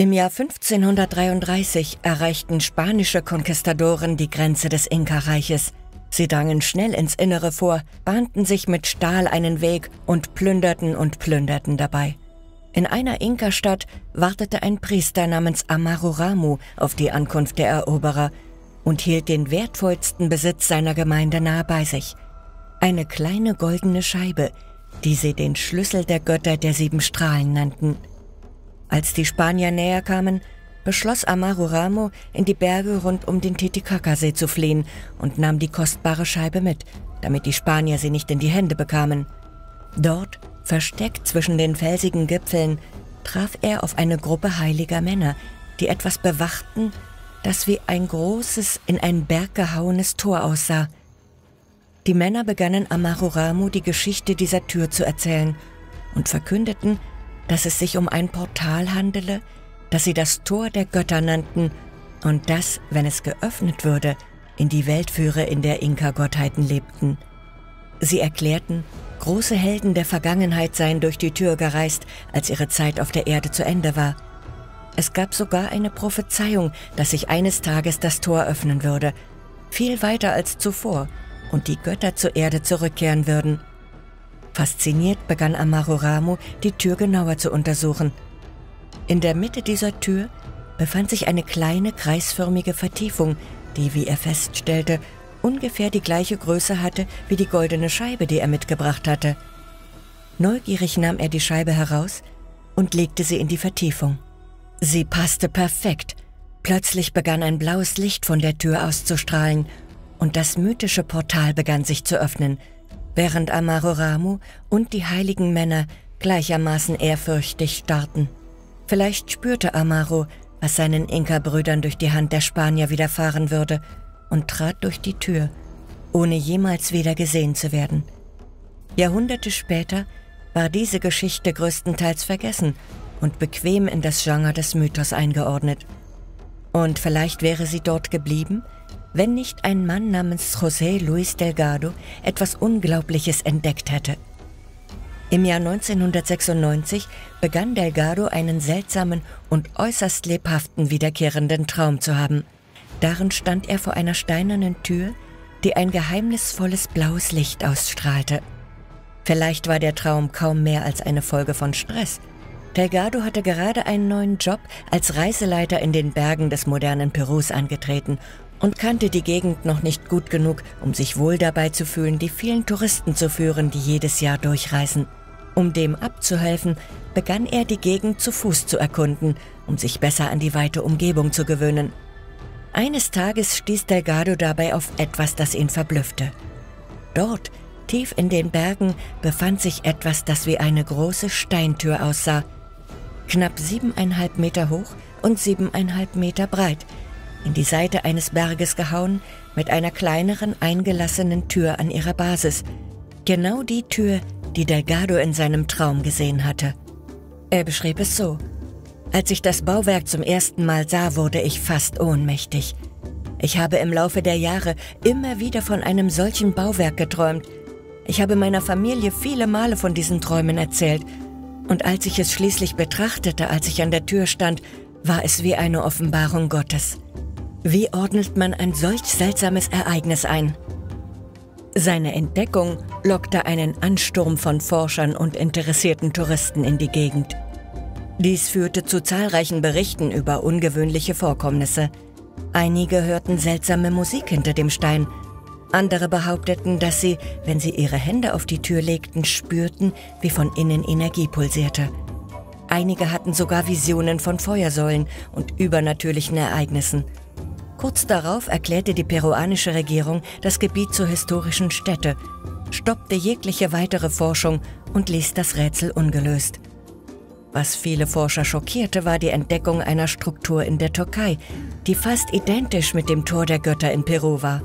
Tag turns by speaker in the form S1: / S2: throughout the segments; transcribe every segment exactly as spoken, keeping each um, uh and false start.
S1: Im Jahr fünfzehnhundertdreiunddreißig erreichten spanische Konquistadoren die Grenze des Inka-Reiches. Sie drangen schnell ins Innere vor, bahnten sich mit Stahl einen Weg und plünderten und plünderten dabei. In einer Inka-Stadt wartete ein Priester namens Amaru-Ramu auf die Ankunft der Eroberer und hielt den wertvollsten Besitz seiner Gemeinde nahe bei sich: eine kleine goldene Scheibe, die sie den Schlüssel der Götter der sieben Strahlen nannten. Als die Spanier näher kamen, beschloss Amaru-Ramu, in die Berge rund um den Titicacasee zu fliehen und nahm die kostbare Scheibe mit, damit die Spanier sie nicht in die Hände bekamen. Dort, versteckt zwischen den felsigen Gipfeln, traf er auf eine Gruppe heiliger Männer, die etwas bewachten, das wie ein großes, in einen Berg gehauenes Tor aussah. Die Männer begannen Amaru-Ramu die Geschichte dieser Tür zu erzählen und verkündeten, dass es sich um ein Portal handele, das sie das Tor der Götter nannten und das, wenn es geöffnet würde, in die Welt führe, in der Inka-Gottheiten lebten. Sie erklärten, große Helden der Vergangenheit seien durch die Tür gereist, als ihre Zeit auf der Erde zu Ende war. Es gab sogar eine Prophezeiung, dass sich eines Tages das Tor öffnen würde, viel weiter als zuvor, und die Götter zur Erde zurückkehren würden. Fasziniert begann Amaru-Ramu, die Tür genauer zu untersuchen. In der Mitte dieser Tür befand sich eine kleine kreisförmige Vertiefung, die, wie er feststellte, ungefähr die gleiche Größe hatte wie die goldene Scheibe, die er mitgebracht hatte. Neugierig nahm er die Scheibe heraus und legte sie in die Vertiefung. Sie passte perfekt. Plötzlich begann ein blaues Licht von der Tür auszustrahlen und das mythische Portal begann sich zu öffnen, während Amaru-Ramu und die heiligen Männer gleichermaßen ehrfürchtig starrten. Vielleicht spürte Amaru, was seinen Inka-Brüdern durch die Hand der Spanier widerfahren würde, und trat durch die Tür, ohne jemals wieder gesehen zu werden. Jahrhunderte später war diese Geschichte größtenteils vergessen und bequem in das Genre des Mythos eingeordnet. Und vielleicht wäre sie dort geblieben, wenn nicht ein Mann namens José Luis Delgado etwas Unglaubliches entdeckt hätte. Im Jahr neunzehnhundertsechsundneunzig begann Delgado einen seltsamen und äußerst lebhaften wiederkehrenden Traum zu haben. Darin stand er vor einer steinernen Tür, die ein geheimnisvolles blaues Licht ausstrahlte. Vielleicht war der Traum kaum mehr als eine Folge von Stress. Delgado hatte gerade einen neuen Job als Reiseleiter in den Bergen des modernen Perus angetreten und kannte die Gegend noch nicht gut genug, um sich wohl dabei zu fühlen, die vielen Touristen zu führen, die jedes Jahr durchreisen. Um dem abzuhelfen, begann er, die Gegend zu Fuß zu erkunden, um sich besser an die weite Umgebung zu gewöhnen. Eines Tages stieß Delgado dabei auf etwas, das ihn verblüffte. Dort, tief in den Bergen, befand sich etwas, das wie eine große Steintür aussah. Knapp siebeneinhalb Meter hoch und siebeneinhalb Meter breit, in die Seite eines Berges gehauen, mit einer kleineren, eingelassenen Tür an ihrer Basis. Genau die Tür, die Delgado in seinem Traum gesehen hatte. Er beschrieb es so: Als ich das Bauwerk zum ersten Mal sah, wurde ich fast ohnmächtig. Ich habe im Laufe der Jahre immer wieder von einem solchen Bauwerk geträumt. Ich habe meiner Familie viele Male von diesen Träumen erzählt. Und als ich es schließlich betrachtete, als ich an der Tür stand, war es wie eine Offenbarung Gottes. Wie ordnet man ein solch seltsames Ereignis ein? Seine Entdeckung lockte einen Ansturm von Forschern und interessierten Touristen in die Gegend. Dies führte zu zahlreichen Berichten über ungewöhnliche Vorkommnisse. Einige hörten seltsame Musik hinter dem Stein. Andere behaupteten, dass sie, wenn sie ihre Hände auf die Tür legten, spürten, wie von innen Energie pulsierte. Einige hatten sogar Visionen von Feuersäulen und übernatürlichen Ereignissen. Kurz darauf erklärte die peruanische Regierung das Gebiet zur historischen Stätte, stoppte jegliche weitere Forschung und ließ das Rätsel ungelöst. Was viele Forscher schockierte, war die Entdeckung einer Struktur in der Türkei, die fast identisch mit dem Tor der Götter in Peru war.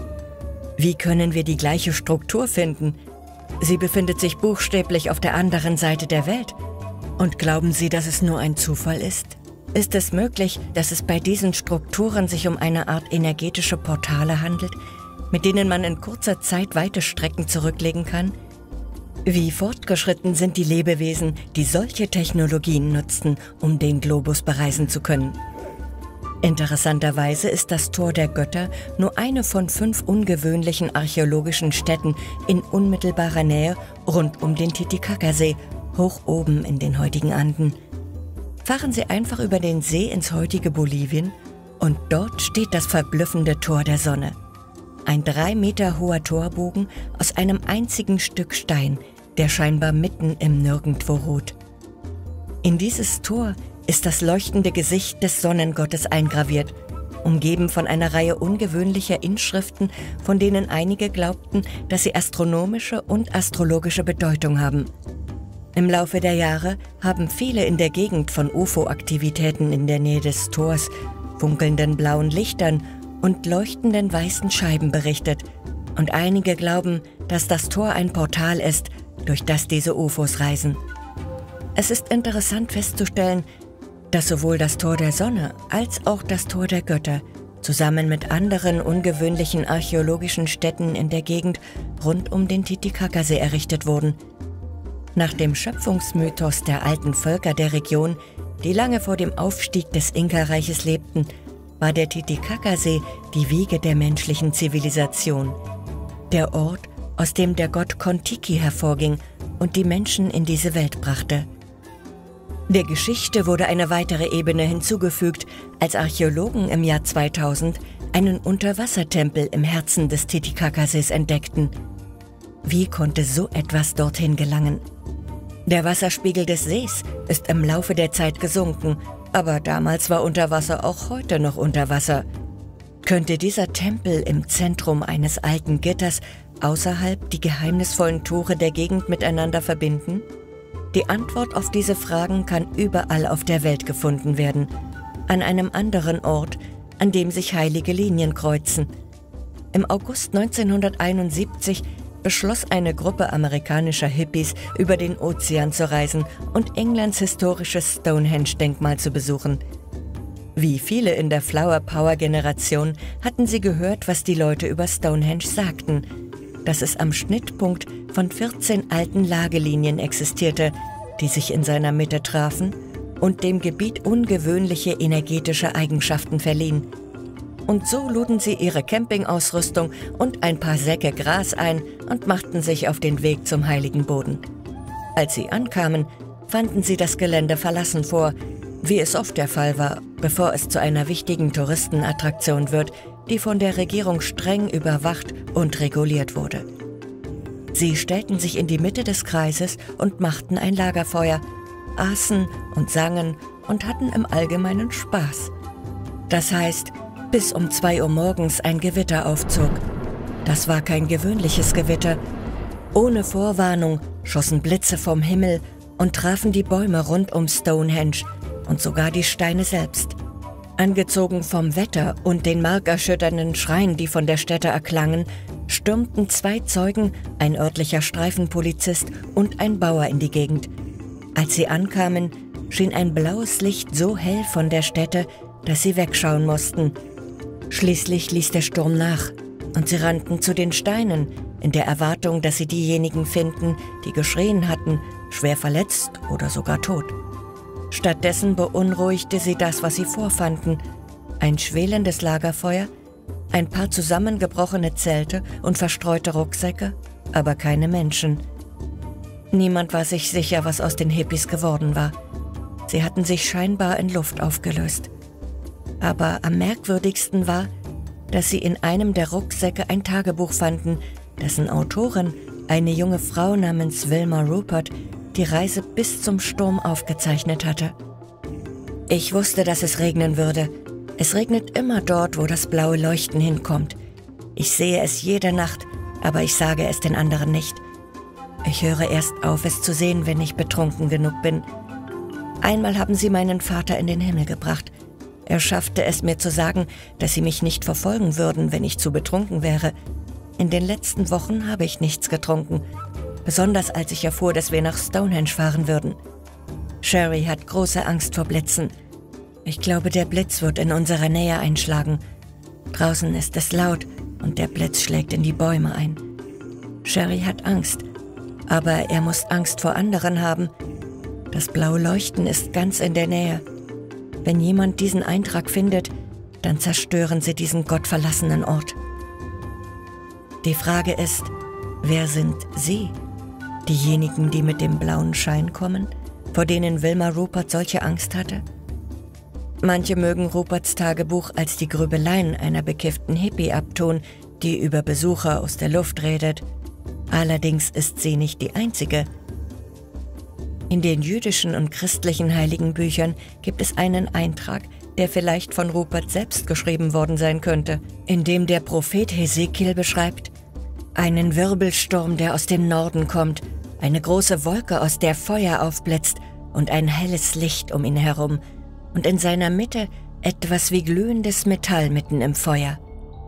S1: Wie können wir die gleiche Struktur finden? Sie befindet sich buchstäblich auf der anderen Seite der Welt. Und glauben Sie, dass es nur ein Zufall ist? Ist es möglich, dass es bei diesen Strukturen sich um eine Art energetische Portale handelt, mit denen man in kurzer Zeit weite Strecken zurücklegen kann? Wie fortgeschritten sind die Lebewesen, die solche Technologien nutzten, um den Globus bereisen zu können? Interessanterweise ist das Tor der Götter nur eine von fünf ungewöhnlichen archäologischen Stätten in unmittelbarer Nähe rund um den Titicacasee, hoch oben in den heutigen Anden. Fahren Sie einfach über den See ins heutige Bolivien und dort steht das verblüffende Tor der Sonne. Ein drei Meter hoher Torbogen aus einem einzigen Stück Stein, der scheinbar mitten im Nirgendwo ruht. In dieses Tor ist das leuchtende Gesicht des Sonnengottes eingraviert, umgeben von einer Reihe ungewöhnlicher Inschriften, von denen einige glaubten, dass sie astronomische und astrologische Bedeutung haben. Im Laufe der Jahre haben viele in der Gegend von U F O-Aktivitäten in der Nähe des Tors, funkelnden blauen Lichtern und leuchtenden weißen Scheiben berichtet. Und einige glauben, dass das Tor ein Portal ist, durch das diese U F Os reisen. Es ist interessant festzustellen, dass sowohl das Tor der Sonne als auch das Tor der Götter zusammen mit anderen ungewöhnlichen archäologischen Stätten in der Gegend rund um den Titicacasee errichtet wurden. Nach dem Schöpfungsmythos der alten Völker der Region, die lange vor dem Aufstieg des Inka-Reiches lebten, war der Titicacasee die Wiege der menschlichen Zivilisation. Der Ort, aus dem der Gott Kon-Tiki hervorging und die Menschen in diese Welt brachte. Der Geschichte wurde eine weitere Ebene hinzugefügt, als Archäologen im Jahr zweitausend einen Unterwassertempel im Herzen des Titicacasees entdeckten. Wie konnte so etwas dorthin gelangen? Der Wasserspiegel des Sees ist im Laufe der Zeit gesunken, aber damals war Unterwasser auch heute noch unter Wasser. Könnte dieser Tempel im Zentrum eines alten Gitters außerhalb die geheimnisvollen Tore der Gegend miteinander verbinden? Die Antwort auf diese Fragen kann überall auf der Welt gefunden werden, an einem anderen Ort, an dem sich heilige Linien kreuzen. Im August neunzehnhunderteinundsiebzig beschloss eine Gruppe amerikanischer Hippies, über den Ozean zu reisen und Englands historisches Stonehenge-Denkmal zu besuchen. Wie viele in der Flower-Power-Generation hatten sie gehört, was die Leute über Stonehenge sagten, dass es am Schnittpunkt von vierzehn alten Lagelinien existierte, die sich in seiner Mitte trafen und dem Gebiet ungewöhnliche energetische Eigenschaften verliehen. Und so luden sie ihre Campingausrüstung und ein paar Säcke Gras ein und machten sich auf den Weg zum heiligen Boden. Als sie ankamen, fanden sie das Gelände verlassen vor, wie es oft der Fall war, bevor es zu einer wichtigen Touristenattraktion wird, die von der Regierung streng überwacht und reguliert wurde. Sie stellten sich in die Mitte des Kreises und machten ein Lagerfeuer, aßen und sangen und hatten im Allgemeinen Spaß. Das heißt, bis um zwei Uhr morgens ein Gewitter aufzog. Das war kein gewöhnliches Gewitter. Ohne Vorwarnung schossen Blitze vom Himmel und trafen die Bäume rund um Stonehenge und sogar die Steine selbst. Angezogen vom Wetter und den markerschütternden Schreien, die von der Stätte erklangen, stürmten zwei Zeugen, ein örtlicher Streifenpolizist und ein Bauer in die Gegend. Als sie ankamen, schien ein blaues Licht so hell von der Stätte, dass sie wegschauen mussten. Schließlich ließ der Sturm nach und sie rannten zu den Steinen, in der Erwartung, dass sie diejenigen finden, die geschrien hatten, schwer verletzt oder sogar tot. Stattdessen beunruhigte sie das, was sie vorfanden: ein schwelendes Lagerfeuer, ein paar zusammengebrochene Zelte und verstreute Rucksäcke, aber keine Menschen. Niemand war sich sicher, was aus den Hippies geworden war. Sie hatten sich scheinbar in Luft aufgelöst. Aber am merkwürdigsten war, dass sie in einem der Rucksäcke ein Tagebuch fanden, dessen Autorin, eine junge Frau namens Wilma Rupert, die Reise bis zum Sturm aufgezeichnet hatte. Ich wusste, dass es regnen würde. Es regnet immer dort, wo das blaue Leuchten hinkommt. Ich sehe es jede Nacht, aber ich sage es den anderen nicht. Ich höre erst auf, es zu sehen, wenn ich betrunken genug bin. Einmal haben sie meinen Vater in den Himmel gebracht. Er schaffte es, mir zu sagen, dass sie mich nicht verfolgen würden, wenn ich zu betrunken wäre. In den letzten Wochen habe ich nichts getrunken, besonders als ich erfuhr, dass wir nach Stonehenge fahren würden. Sherry hat große Angst vor Blitzen. Ich glaube, der Blitz wird in unserer Nähe einschlagen. Draußen ist es laut und der Blitz schlägt in die Bäume ein. Sherry hat Angst. Aber er muss Angst vor anderen haben. Das blaue Leuchten ist ganz in der Nähe. Wenn jemand diesen Eintrag findet, dann zerstören sie diesen gottverlassenen Ort. Die Frage ist, wer sind Sie? Diejenigen, die mit dem blauen Schein kommen, vor denen Wilma Rupert solche Angst hatte? Manche mögen Ruperts Tagebuch als die Grübeleien einer bekifften Hippie abtun, die über Besucher aus der Luft redet. Allerdings ist sie nicht die einzige. In den jüdischen und christlichen Heiligenbüchern gibt es einen Eintrag, der vielleicht von Rupert selbst geschrieben worden sein könnte, in dem der Prophet Hesekiel beschreibt: einen Wirbelsturm, der aus dem Norden kommt, eine große Wolke, aus der Feuer aufblitzt und ein helles Licht um ihn herum und in seiner Mitte etwas wie glühendes Metall mitten im Feuer.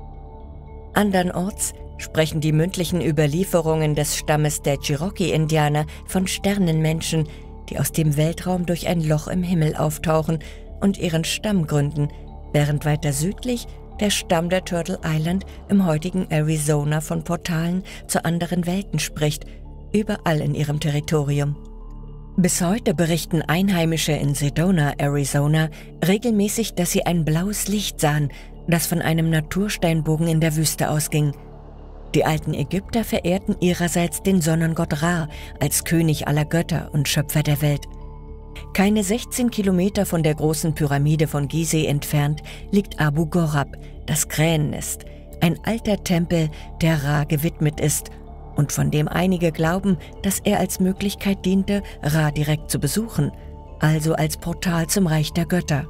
S1: Andernorts sprechen die mündlichen Überlieferungen des Stammes der Cherokee-Indianer von Sternenmenschen, die aus dem Weltraum durch ein Loch im Himmel auftauchen und ihren Stamm gründen, während weiter südlich der Stamm der Turtle Island im heutigen Arizona von Portalen zu anderen Welten spricht, überall in ihrem Territorium. Bis heute berichten Einheimische in Sedona, Arizona, regelmäßig, dass sie ein blaues Licht sahen, das von einem Natursteinbogen in der Wüste ausging. Die alten Ägypter verehrten ihrerseits den Sonnengott Ra als König aller Götter und Schöpfer der Welt. Keine sechzehn Kilometer von der großen Pyramide von Gizeh entfernt liegt Abu Gorab, das Krähennest, ein alter Tempel, der Ra gewidmet ist und von dem einige glauben, dass er als Möglichkeit diente, Ra direkt zu besuchen, also als Portal zum Reich der Götter.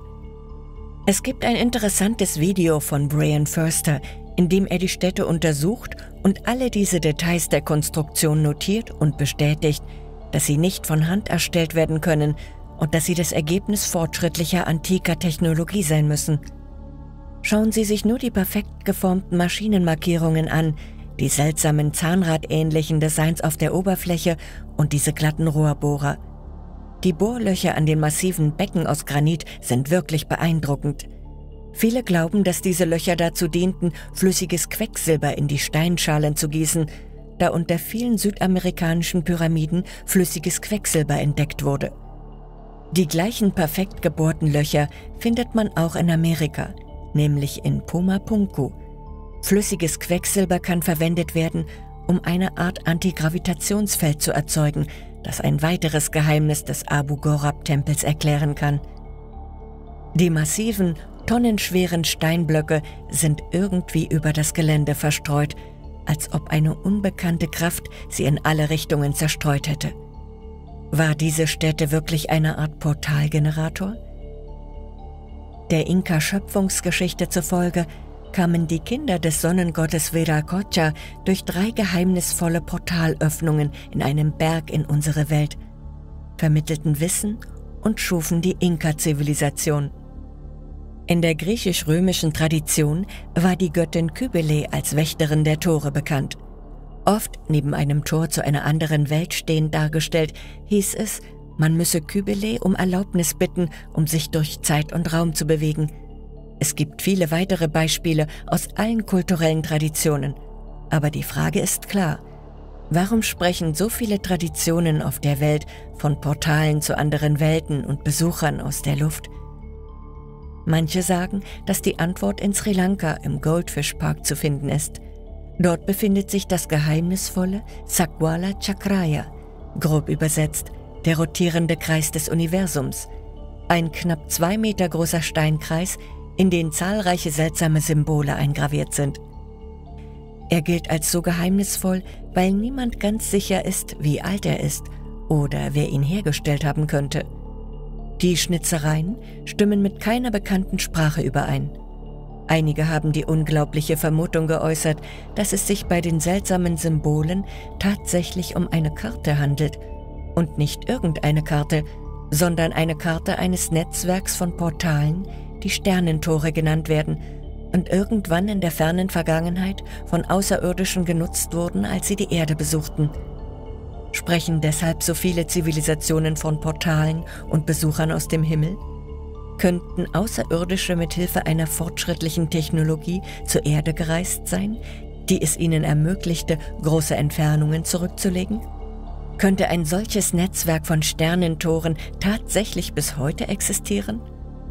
S1: Es gibt ein interessantes Video von Brian Foerster, in dem er die Stätte untersucht und alle diese Details der Konstruktion notiert und bestätigt, dass sie nicht von Hand erstellt werden können und dass sie das Ergebnis fortschrittlicher antiker Technologie sein müssen. Schauen Sie sich nur die perfekt geformten Maschinenmarkierungen an, die seltsamen zahnradähnlichen Designs auf der Oberfläche und diese glatten Rohrbohrer. Die Bohrlöcher an den massiven Becken aus Granit sind wirklich beeindruckend. Viele glauben, dass diese Löcher dazu dienten, flüssiges Quecksilber in die Steinschalen zu gießen, da unter vielen südamerikanischen Pyramiden flüssiges Quecksilber entdeckt wurde. Die gleichen perfekt gebohrten Löcher findet man auch in Amerika, nämlich in Pumapunku. Flüssiges Quecksilber kann verwendet werden, um eine Art Antigravitationsfeld zu erzeugen, das ein weiteres Geheimnis des Abu Gorab-Tempels erklären kann. Die massiven, tonnenschweren Steinblöcke sind irgendwie über das Gelände verstreut, als ob eine unbekannte Kraft sie in alle Richtungen zerstreut hätte. War diese Stätte wirklich eine Art Portalgenerator? Der Inka-Schöpfungsgeschichte zufolge kamen die Kinder des Sonnengottes Viracocha durch drei geheimnisvolle Portalöffnungen in einem Berg in unsere Welt, vermittelten Wissen und schufen die Inka-Zivilisation. In der griechisch-römischen Tradition war die Göttin Kybele als Wächterin der Tore bekannt. Oft neben einem Tor zu einer anderen Welt stehend dargestellt, hieß es, man müsse Kybele um Erlaubnis bitten, um sich durch Zeit und Raum zu bewegen. Es gibt viele weitere Beispiele aus allen kulturellen Traditionen. Aber die Frage ist klar: Warum sprechen so viele Traditionen auf der Welt von Portalen zu anderen Welten und Besuchern aus der Luft? Manche sagen, dass die Antwort in Sri Lanka im Goldfish Park zu finden ist. Dort befindet sich das geheimnisvolle Sakwala Chakraya, grob übersetzt der rotierende Kreis des Universums, ein knapp zwei Meter großer Steinkreis, in den zahlreiche seltsame Symbole eingraviert sind. Er gilt als so geheimnisvoll, weil niemand ganz sicher ist, wie alt er ist oder wer ihn hergestellt haben könnte. Die Schnitzereien stimmen mit keiner bekannten Sprache überein. Einige haben die unglaubliche Vermutung geäußert, dass es sich bei den seltsamen Symbolen tatsächlich um eine Karte handelt. Und nicht irgendeine Karte, sondern eine Karte eines Netzwerks von Portalen, die Sternentore genannt werden und irgendwann in der fernen Vergangenheit von Außerirdischen genutzt wurden, als sie die Erde besuchten. Sprechen deshalb so viele Zivilisationen von Portalen und Besuchern aus dem Himmel? Könnten Außerirdische mit Hilfe einer fortschrittlichen Technologie zur Erde gereist sein, die es ihnen ermöglichte, große Entfernungen zurückzulegen? Könnte ein solches Netzwerk von Sternentoren tatsächlich bis heute existieren?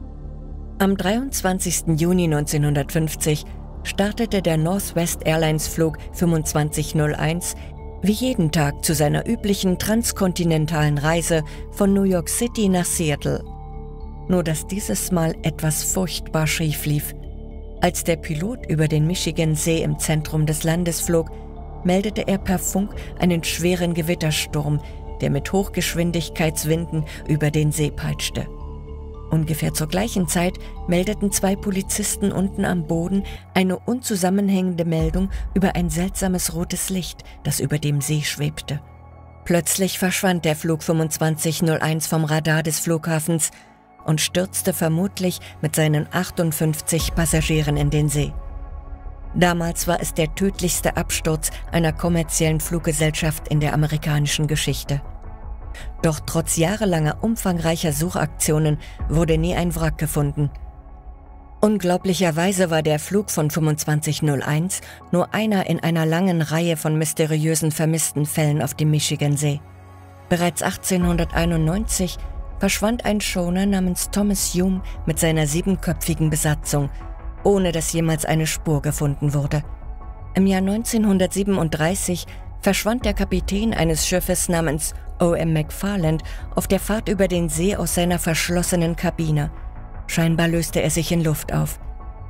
S1: Am dreiundzwanzigsten Juni neunzehnhundertfünfzig startete der Northwest Airlines Flug fünfundzwanzig null eins wie jeden Tag zu seiner üblichen transkontinentalen Reise von New York City nach Seattle. Nur dass dieses Mal etwas furchtbar schief lief. Als der Pilot über den Michigansee im Zentrum des Landes flog, meldete er per Funk einen schweren Gewittersturm, der mit Hochgeschwindigkeitswinden über den See peitschte. Ungefähr zur gleichen Zeit meldeten zwei Polizisten unten am Boden eine unzusammenhängende Meldung über ein seltsames rotes Licht, das über dem See schwebte. Plötzlich verschwand der Flug fünfundzwanzig null eins vom Radar des Flughafens und stürzte vermutlich mit seinen achtundfünfzig Passagieren in den See. Damals war es der tödlichste Absturz einer kommerziellen Fluggesellschaft in der amerikanischen Geschichte. Doch trotz jahrelanger umfangreicher Suchaktionen wurde nie ein Wrack gefunden. Unglaublicherweise war der Flug von fünfundzwanzig null eins nur einer in einer langen Reihe von mysteriösen vermissten Fällen auf dem Michigansee. Bereits achtzehnhunderteinundneunzig verschwand ein Schoner namens Thomas Hume mit seiner siebenköpfigen Besatzung, ohne dass jemals eine Spur gefunden wurde. Im Jahr neunzehnhundertsiebenunddreißig verschwand der Kapitän eines Schiffes namens O M McFarland auf der Fahrt über den See aus seiner verschlossenen Kabine. Scheinbar löste er sich in Luft auf.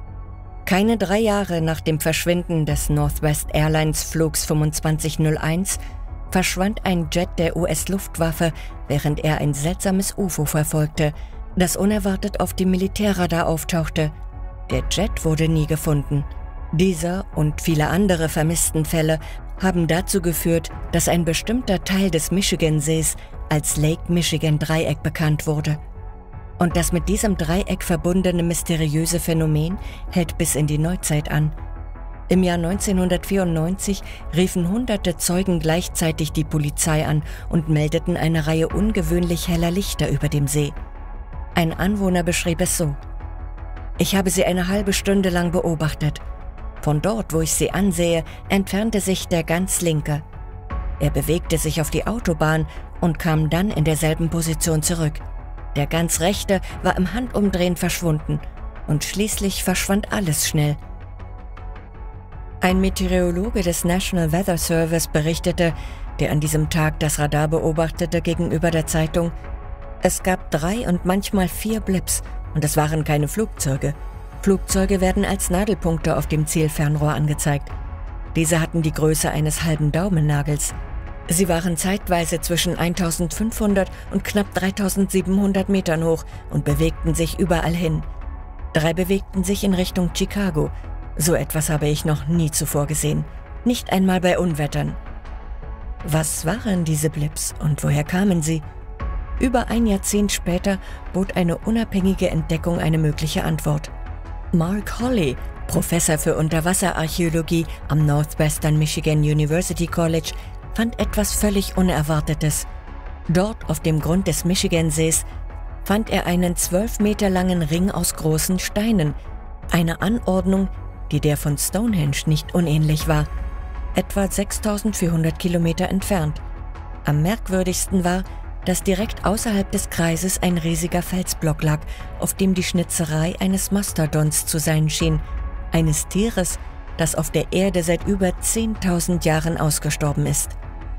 S1: Keine drei Jahre nach dem Verschwinden des Northwest Airlines Flugs fünfundzwanzig null eins verschwand ein Jet der U S-Luftwaffe, während er ein seltsames U F O verfolgte, das unerwartet auf dem Militärradar auftauchte. Der Jet wurde nie gefunden. Dieser und viele andere vermissten Fälle haben dazu geführt, dass ein bestimmter Teil des Michigansees als Lake Michigan Dreieck bekannt wurde. Und das mit diesem Dreieck verbundene mysteriöse Phänomen hält bis in die Neuzeit an. Im Jahr neunzehnhundertvierundneunzig riefen hunderte Zeugen gleichzeitig die Polizei an und meldeten eine Reihe ungewöhnlich heller Lichter über dem See. Ein Anwohner beschrieb es so: Ich habe sie eine halbe Stunde lang beobachtet. Von dort, wo ich sie ansehe, entfernte sich der ganz linke. Er bewegte sich auf die Autobahn und kam dann in derselben Position zurück. Der ganz rechte war im Handumdrehen verschwunden und schließlich verschwand alles schnell. Ein Meteorologe des National Weather Service berichtete, der an diesem Tag das Radar beobachtete, gegenüber der Zeitung: Es gab drei und manchmal vier Blips und es waren keine Flugzeuge. Flugzeuge werden als Nadelpunkte auf dem Zielfernrohr angezeigt. Diese hatten die Größe eines halben Daumennagels. Sie waren zeitweise zwischen eintausendfünfhundert und knapp dreitausendsiebenhundert Metern hoch und bewegten sich überall hin. Drei bewegten sich in Richtung Chicago. So etwas habe ich noch nie zuvor gesehen. Nicht einmal bei Unwettern. Was waren diese Blips und woher kamen sie? Über ein Jahrzehnt später bot eine unabhängige Entdeckung eine mögliche Antwort. Mark Holley, Professor für Unterwasserarchäologie am Northwestern Michigan University College, fand etwas völlig Unerwartetes. Dort auf dem Grund des Michigansees fand er einen zwölf Meter langen Ring aus großen Steinen, eine Anordnung, die der von Stonehenge nicht unähnlich war, etwa sechstausendvierhundert Kilometer entfernt. Am merkwürdigsten war, dass direkt außerhalb des Kreises ein riesiger Felsblock lag, auf dem die Schnitzerei eines Mastodons zu sein schien, eines Tieres, das auf der Erde seit über zehntausend Jahren ausgestorben ist.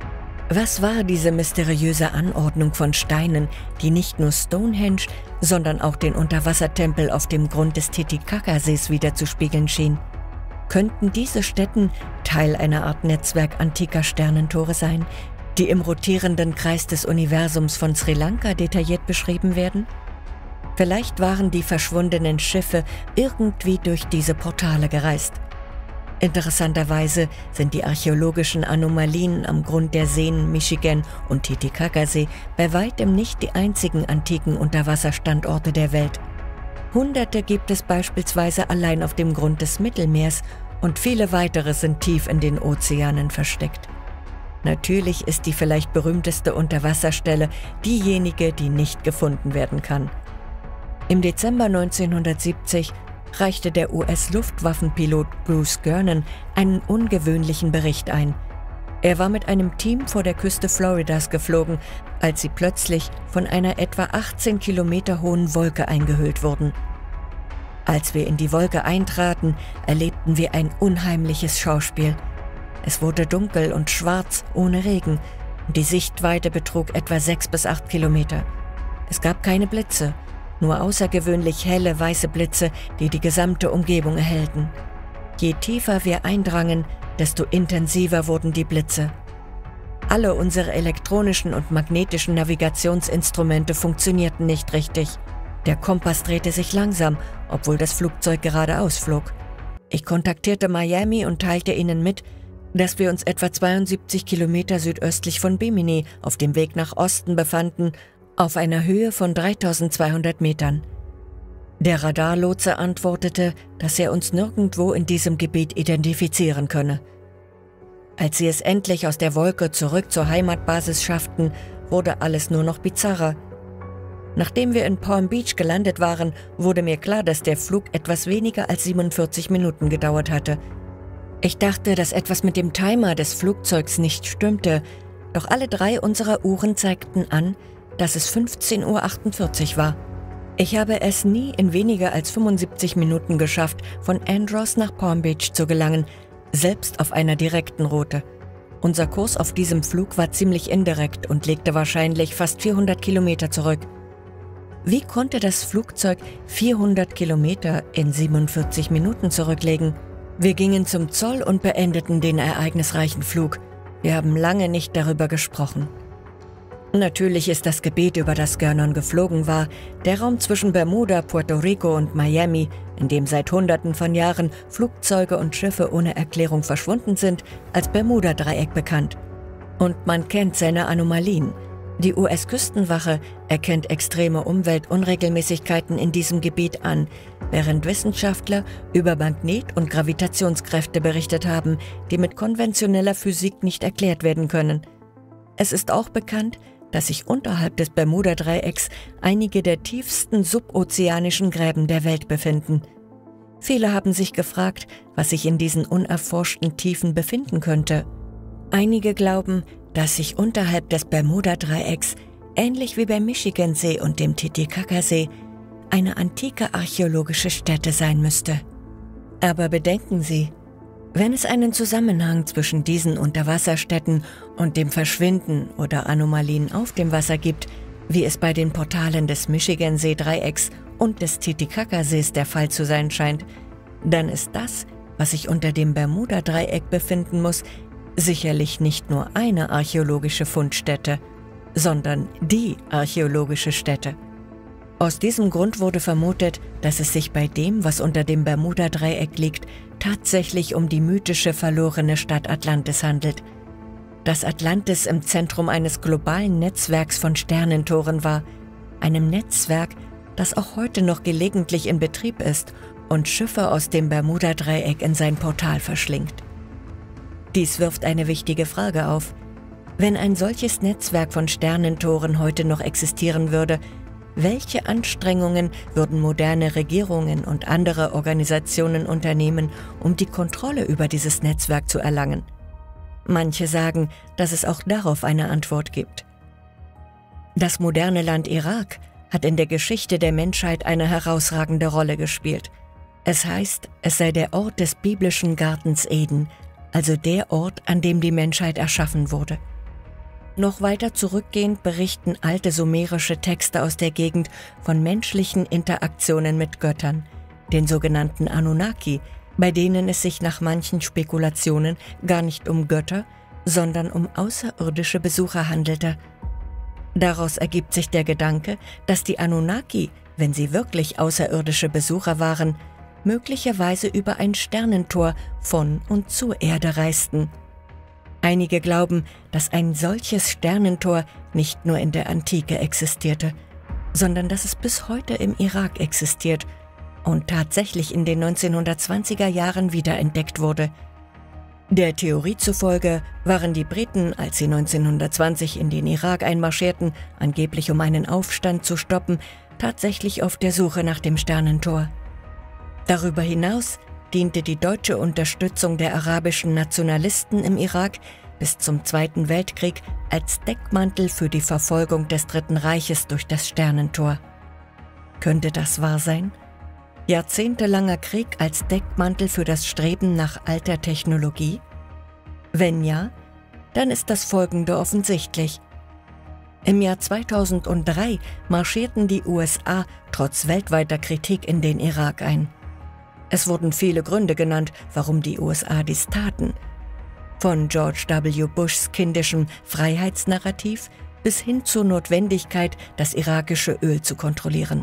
S1: Was war diese mysteriöse Anordnung von Steinen, die nicht nur Stonehenge, sondern auch den Unterwassertempel auf dem Grund des Titicacasees widerzuspiegeln schien? Könnten diese Stätten Teil einer Art Netzwerk antiker Sternentore sein, die im rotierenden Kreis des Universums von Sri Lanka detailliert beschrieben werden? Vielleicht waren die verschwundenen Schiffe irgendwie durch diese Portale gereist. Interessanterweise sind die archäologischen Anomalien am Grund der Seen Michigan und Titicacasee bei weitem nicht die einzigen antiken Unterwasserstandorte der Welt. Hunderte gibt es beispielsweise allein auf dem Grund des Mittelmeers und viele weitere sind tief in den Ozeanen versteckt. Natürlich ist die vielleicht berühmteste Unterwasserstelle diejenige, die nicht gefunden werden kann. Im Dezember neunzehnhundertsiebzig reichte der U S-Luftwaffenpilot Bruce Gernon einen ungewöhnlichen Bericht ein. Er war mit einem Team vor der Küste Floridas geflogen, als sie plötzlich von einer etwa achtzehn Kilometer hohen Wolke eingehüllt wurden. Als wir in die Wolke eintraten, erlebten wir ein unheimliches Schauspiel. Es wurde dunkel und schwarz, ohne Regen, und die Sichtweite betrug etwa sechs bis acht Kilometer. Es gab keine Blitze, nur außergewöhnlich helle weiße Blitze, die die gesamte Umgebung erhellten. Je tiefer wir eindrangen, desto intensiver wurden die Blitze. Alle unsere elektronischen und magnetischen Navigationsinstrumente funktionierten nicht richtig. Der Kompass drehte sich langsam, obwohl das Flugzeug geradeaus flog. Ich kontaktierte Miami und teilte ihnen mit, dass wir uns etwa zweiundsiebzig Kilometer südöstlich von Bimini auf dem Weg nach Osten befanden, auf einer Höhe von dreitausendzweihundert Metern. Der Radarlotse antwortete, dass er uns nirgendwo in diesem Gebiet identifizieren könne. Als sie es endlich aus der Wolke zurück zur Heimatbasis schafften, wurde alles nur noch bizarrer. Nachdem wir in Palm Beach gelandet waren, wurde mir klar, dass der Flug etwas weniger als siebenundvierzig Minuten gedauert hatte. Ich dachte, dass etwas mit dem Timer des Flugzeugs nicht stimmte, doch alle drei unserer Uhren zeigten an, dass es fünfzehn Uhr achtundvierzig war. Ich habe es nie in weniger als fünfundsiebzig Minuten geschafft, von Andros nach Palm Beach zu gelangen, selbst auf einer direkten Route. Unser Kurs auf diesem Flug war ziemlich indirekt und legte wahrscheinlich fast vierhundert Kilometer zurück. Wie konnte das Flugzeug vierhundert Kilometer in siebenundvierzig Minuten zurücklegen? Wir gingen zum Zoll und beendeten den ereignisreichen Flug. Wir haben lange nicht darüber gesprochen. Natürlich ist das Gebiet, über das Gernon geflogen war, der Raum zwischen Bermuda, Puerto Rico und Miami, in dem seit Hunderten von Jahren Flugzeuge und Schiffe ohne Erklärung verschwunden sind, als Bermuda-Dreieck bekannt. Und man kennt seine Anomalien. Die U S-Küstenwache erkennt extreme Umweltunregelmäßigkeiten in diesem Gebiet an, während Wissenschaftler über Magnet- und Gravitationskräfte berichtet haben, die mit konventioneller Physik nicht erklärt werden können. Es ist auch bekannt, dass sich unterhalb des Bermuda-Dreiecks einige der tiefsten subozeanischen Gräben der Welt befinden. Viele haben sich gefragt, was sich in diesen unerforschten Tiefen befinden könnte. Einige glauben, dass sich unterhalb des Bermuda-Dreiecks, ähnlich wie beim Michigansee und dem Titicacasee, eine antike archäologische Stätte sein müsste. Aber bedenken Sie, wenn es einen Zusammenhang zwischen diesen Unterwasserstätten und dem Verschwinden oder Anomalien auf dem Wasser gibt, wie es bei den Portalen des Michigansee-Dreiecks und des Titicacasees der Fall zu sein scheint, dann ist das, was sich unter dem Bermuda-Dreieck befinden muss, sicherlich nicht nur eine archäologische Fundstätte, sondern die archäologische Stätte. Aus diesem Grund wurde vermutet, dass es sich bei dem, was unter dem Bermuda-Dreieck liegt, tatsächlich um die mythische verlorene Stadt Atlantis handelt. Dass Atlantis im Zentrum eines globalen Netzwerks von Sternentoren war, einem Netzwerk, das auch heute noch gelegentlich in Betrieb ist und Schiffe aus dem Bermuda-Dreieck in sein Portal verschlingt. Dies wirft eine wichtige Frage auf. Wenn ein solches Netzwerk von Sternentoren heute noch existieren würde, welche Anstrengungen würden moderne Regierungen und andere Organisationen unternehmen, um die Kontrolle über dieses Netzwerk zu erlangen? Manche sagen, dass es auch darauf eine Antwort gibt. Das moderne Land Irak hat in der Geschichte der Menschheit eine herausragende Rolle gespielt. Es heißt, es sei der Ort des biblischen Gartens Eden, also der Ort, an dem die Menschheit erschaffen wurde. Noch weiter zurückgehend berichten alte sumerische Texte aus der Gegend von menschlichen Interaktionen mit Göttern, den sogenannten Anunnaki, bei denen es sich nach manchen Spekulationen gar nicht um Götter, sondern um außerirdische Besucher handelte. Daraus ergibt sich der Gedanke, dass die Anunnaki, wenn sie wirklich außerirdische Besucher waren, möglicherweise über ein Sternentor von und zur Erde reisten. Einige glauben, dass ein solches Sternentor nicht nur in der Antike existierte, sondern dass es bis heute im Irak existiert und tatsächlich in den neunzehnhundertzwanziger Jahren wiederentdeckt wurde. Der Theorie zufolge waren die Briten, als sie neunzehnhundertzwanzig in den Irak einmarschierten, angeblich um einen Aufstand zu stoppen, tatsächlich auf der Suche nach dem Sternentor. Darüber hinaus diente die deutsche Unterstützung der arabischen Nationalisten im Irak bis zum Zweiten Weltkrieg als Deckmantel für die Verfolgung des Dritten Reiches durch das Sternentor. Könnte das wahr sein? Jahrzehntelanger Krieg als Deckmantel für das Streben nach alter Technologie? Wenn ja, dann ist das Folgende offensichtlich. Im Jahr zweitausenddrei marschierten die U S A trotz weltweiter Kritik in den Irak ein. Es wurden viele Gründe genannt, warum die U S A dies taten. Von George W. Bushs kindischem Freiheitsnarrativ bis hin zur Notwendigkeit, das irakische Öl zu kontrollieren.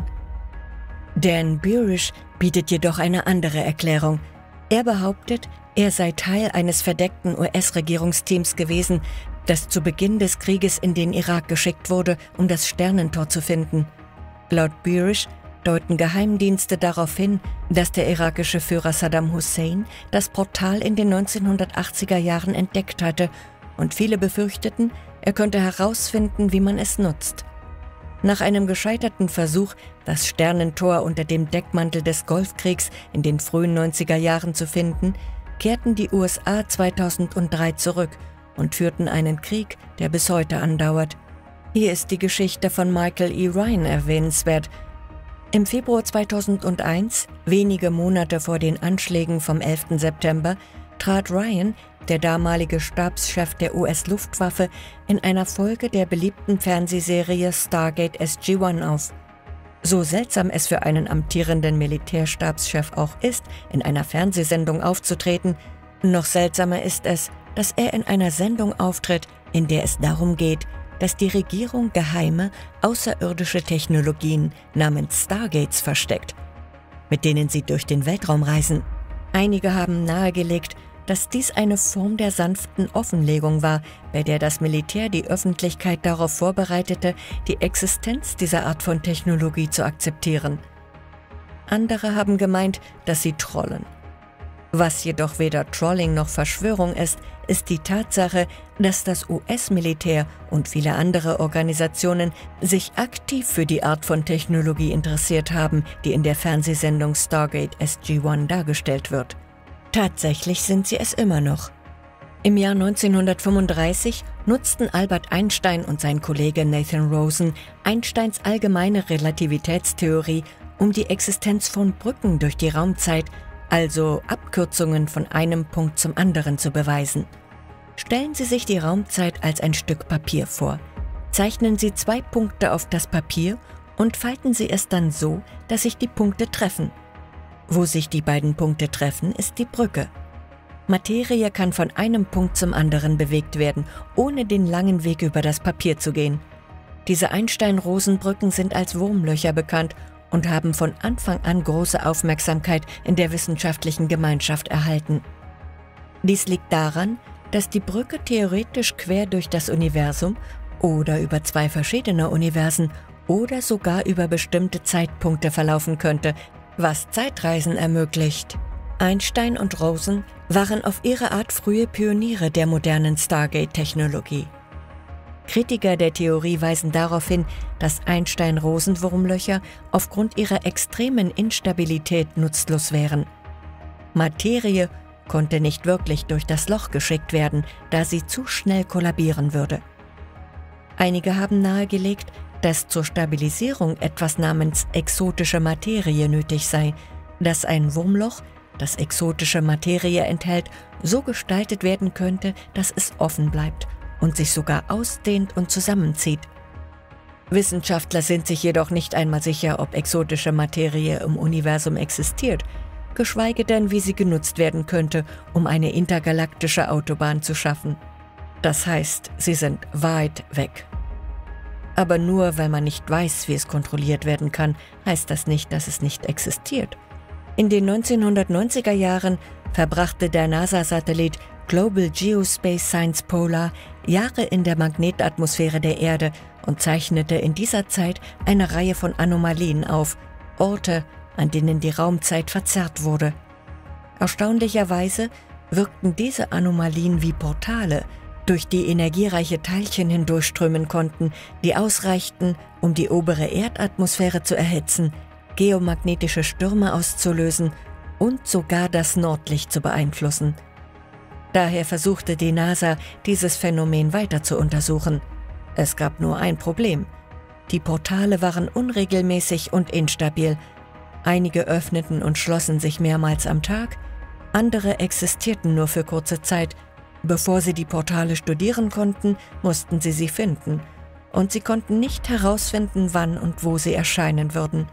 S1: Dan Burisch bietet jedoch eine andere Erklärung. Er behauptet, er sei Teil eines verdeckten U S-Regierungsteams gewesen, das zu Beginn des Krieges in den Irak geschickt wurde, um das Sternentor zu finden. Laut Burisch deuten Geheimdienste darauf hin, dass der irakische Führer Saddam Hussein das Portal in den neunzehnhundertachtziger Jahren entdeckt hatte und viele befürchteten, er könnte herausfinden, wie man es nutzt. Nach einem gescheiterten Versuch, das Sternentor unter dem Deckmantel des Golfkriegs in den frühen neunziger Jahren zu finden, kehrten die U S A zweitausenddrei zurück und führten einen Krieg, der bis heute andauert. Hier ist die Geschichte von Michael E. Ryan erwähnenswert. Im Februar zweitausendeins, wenige Monate vor den Anschlägen vom elften September, trat Ryan, der damalige Stabschef der U S-Luftwaffe, in einer Folge der beliebten Fernsehserie Stargate S G eins auf. So seltsam es für einen amtierenden Militärstabschef auch ist, in einer Fernsehsendung aufzutreten, noch seltsamer ist es, dass er in einer Sendung auftritt, in der es darum geht, dass die Regierung geheime, außerirdische Technologien namens Stargates versteckt, mit denen sie durch den Weltraum reisen. Einige haben nahegelegt, dass dies eine Form der sanften Offenlegung war, bei der das Militär die Öffentlichkeit darauf vorbereitete, die Existenz dieser Art von Technologie zu akzeptieren. Andere haben gemeint, dass sie trollen. Was jedoch weder Trolling noch Verschwörung ist, ist die Tatsache, dass das U S-Militär und viele andere Organisationen sich aktiv für die Art von Technologie interessiert haben, die in der Fernsehsendung Stargate S G eins dargestellt wird. Tatsächlich sind sie es immer noch. Im Jahr neunzehnhundertfünfunddreißig nutzten Albert Einstein und sein Kollege Nathan Rosen Einsteins allgemeine Relativitätstheorie, um die Existenz von Brücken durch die Raumzeit, also Abkürzungen von einem Punkt zum anderen, zu beweisen. Stellen Sie sich die Raumzeit als ein Stück Papier vor. Zeichnen Sie zwei Punkte auf das Papier und falten Sie es dann so, dass sich die Punkte treffen. Wo sich die beiden Punkte treffen, ist die Brücke. Materie kann von einem Punkt zum anderen bewegt werden, ohne den langen Weg über das Papier zu gehen. Diese Einstein-Rosen-Brücken sind als Wurmlöcher bekannt und haben von Anfang an große Aufmerksamkeit in der wissenschaftlichen Gemeinschaft erhalten. Dies liegt daran, dass die Brücke theoretisch quer durch das Universum oder über zwei verschiedene Universen oder sogar über bestimmte Zeitpunkte verlaufen könnte, was Zeitreisen ermöglicht. Einstein und Rosen waren auf ihre Art frühe Pioniere der modernen Stargate-Technologie. Kritiker der Theorie weisen darauf hin, dass Einstein-Rosen-Wurmlöcher aufgrund ihrer extremen Instabilität nutzlos wären. Materie konnte nicht wirklich durch das Loch geschickt werden, da sie zu schnell kollabieren würde. Einige haben nahegelegt, dass zur Stabilisierung etwas namens exotische Materie nötig sei, dass ein Wurmloch, das exotische Materie enthält, so gestaltet werden könnte, dass es offen bleibt und sich sogar ausdehnt und zusammenzieht. Wissenschaftler sind sich jedoch nicht einmal sicher, ob exotische Materie im Universum existiert, geschweige denn, wie sie genutzt werden könnte, um eine intergalaktische Autobahn zu schaffen. Das heißt, sie sind weit weg. Aber nur weil man nicht weiß, wie es kontrolliert werden kann, heißt das nicht, dass es nicht existiert. In den neunzehnhundertneunziger Jahren verbrachte der NASA-Satellit Global Geospace Science Polar Jahre in der Magnetatmosphäre der Erde und zeichnete in dieser Zeit eine Reihe von Anomalien auf, Orte, an denen die Raumzeit verzerrt wurde. Erstaunlicherweise wirkten diese Anomalien wie Portale, durch die energiereiche Teilchen hindurchströmen konnten, die ausreichten, um die obere Erdatmosphäre zu erhitzen, geomagnetische Stürme auszulösen und sogar das Nordlicht zu beeinflussen. Daher versuchte die NASA, dieses Phänomen weiter zu untersuchen. Es gab nur ein Problem. Die Portale waren unregelmäßig und instabil. Einige öffneten und schlossen sich mehrmals am Tag, andere existierten nur für kurze Zeit. Bevor sie die Portale studieren konnten, mussten sie sie finden. Und sie konnten nicht herausfinden, wann und wo sie erscheinen würden.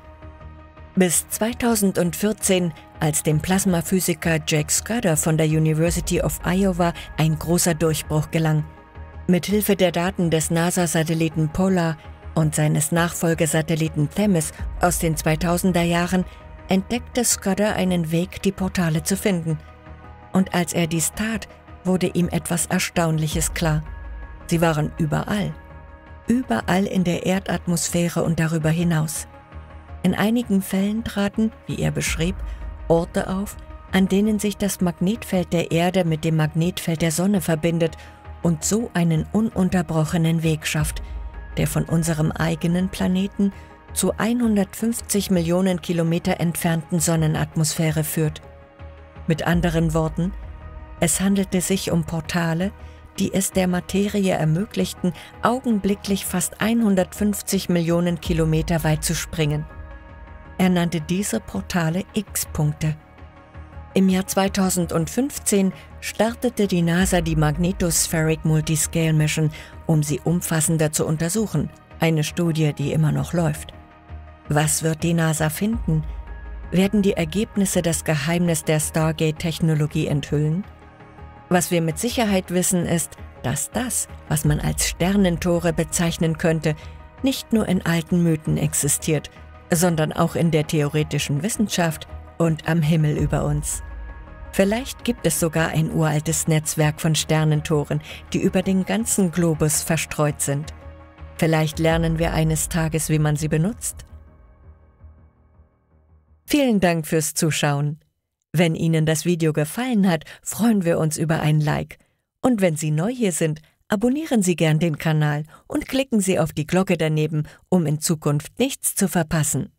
S1: Bis zweitausendvierzehn, als dem Plasmaphysiker Jack Scudder von der University of Iowa ein großer Durchbruch gelang. Mithilfe der Daten des NASA-Satelliten Polar und seines Nachfolgesatelliten Themis aus den zweitausender Jahren entdeckte Scudder einen Weg, die Portale zu finden. Und als er dies tat, wurde ihm etwas Erstaunliches klar. Sie waren überall. Überall in der Erdatmosphäre und darüber hinaus. In einigen Fällen traten, wie er beschrieb, Orte auf, an denen sich das Magnetfeld der Erde mit dem Magnetfeld der Sonne verbindet und so einen ununterbrochenen Weg schafft, der von unserem eigenen Planeten zur hundertfünfzig Millionen Kilometer entfernten Sonnenatmosphäre führt. Mit anderen Worten, es handelte sich um Portale, die es der Materie ermöglichten, augenblicklich fast hundertfünfzig Millionen Kilometer weit zu springen. Er nannte diese Portale X-Punkte. Im Jahr zweitausendfünfzehn startete die NASA die Magnetospheric Multiscale Mission, um sie umfassender zu untersuchen, eine Studie, die immer noch läuft. Was wird die NASA finden? Werden die Ergebnisse das Geheimnis der Stargate-Technologie enthüllen? Was wir mit Sicherheit wissen ist, dass das, was man als Sternentore bezeichnen könnte, nicht nur in alten Mythen existiert, sondern auch in der theoretischen Wissenschaft und am Himmel über uns. Vielleicht gibt es sogar ein uraltes Netzwerk von Sternentoren, die über den ganzen Globus verstreut sind. Vielleicht lernen wir eines Tages, wie man sie benutzt. Vielen Dank fürs Zuschauen. Wenn Ihnen das Video gefallen hat, freuen wir uns über ein Like. Und wenn Sie neu hier sind, abonnieren Sie gern den Kanal und klicken Sie auf die Glocke daneben, um in Zukunft nichts zu verpassen.